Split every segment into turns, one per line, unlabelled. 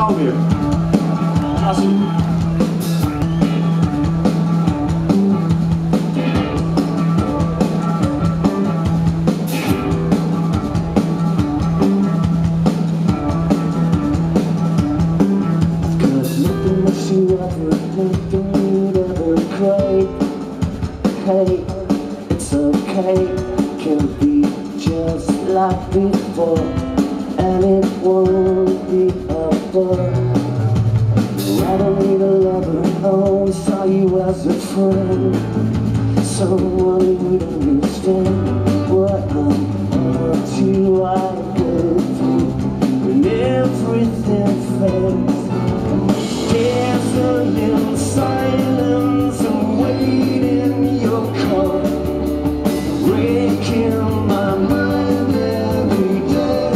Auge. Assi.
Hey, it's okay, can be just like before, and it won't be a bore. I don't need a lover, I only saw you as a friend, someone who would understand what I'm up to. I go through when everything fades. There's a little silence and waiting your call, breaking my mind every day.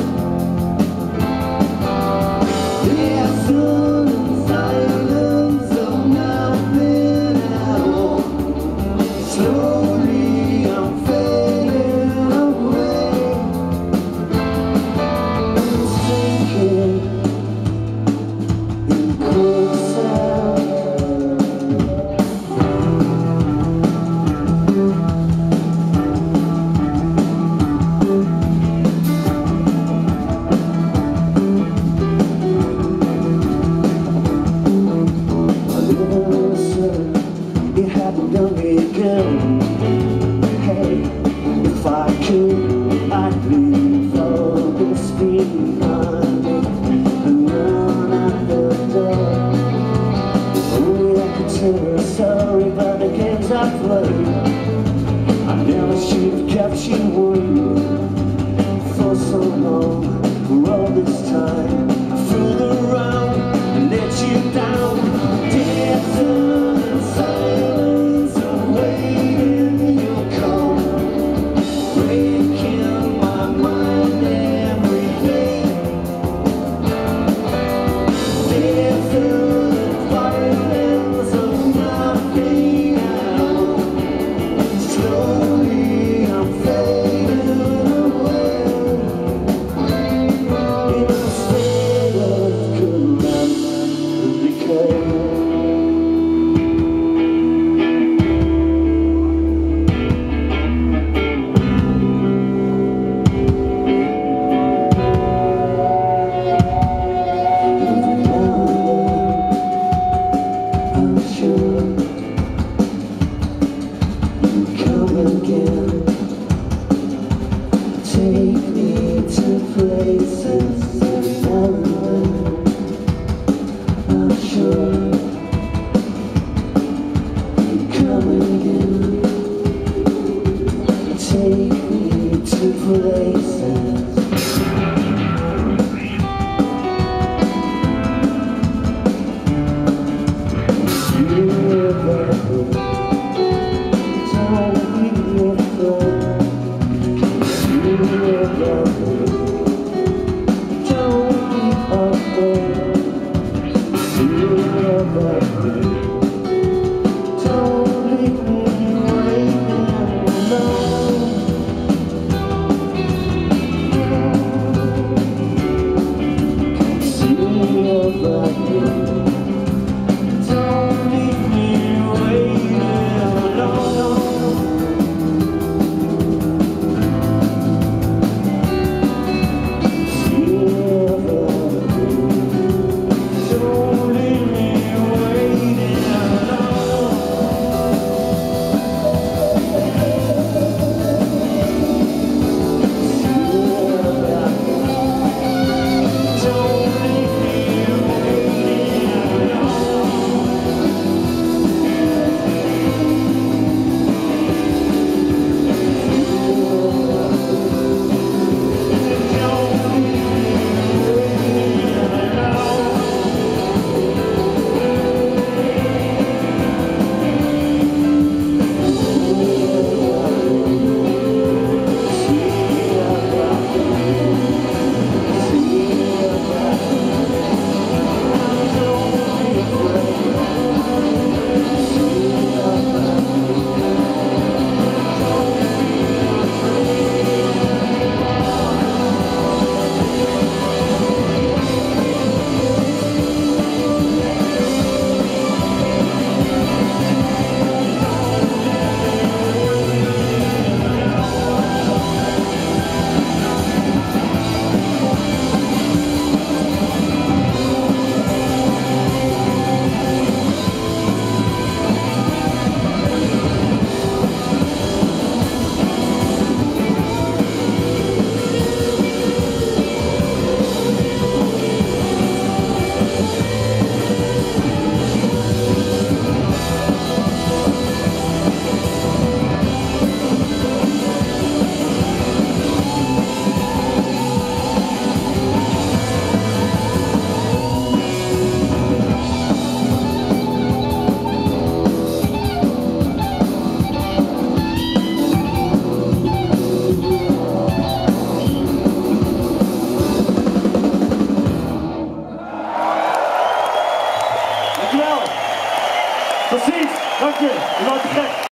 There's a little silence of nothing at all. Slowly I'm fading away, sinking in quicksand. You haven't done me again. Hey, if I could, I'd leave all this behind me and run out the door. If only I could tell her sorry about the games I played. I never should have kept you waiting for so long. For all this time, I fooled around and let you down. Desert silence of waiting your call, breaking my mind every day. Desert violence of nothing at all. Slowly I'm fading away in a state of collapse and decay. Take me to places I'm sure you're coming again. Take me to places.
Precies, dank je. U was te gek.